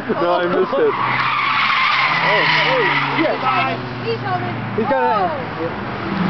No, I missed it. Oh, yes. He's holding. He's got it.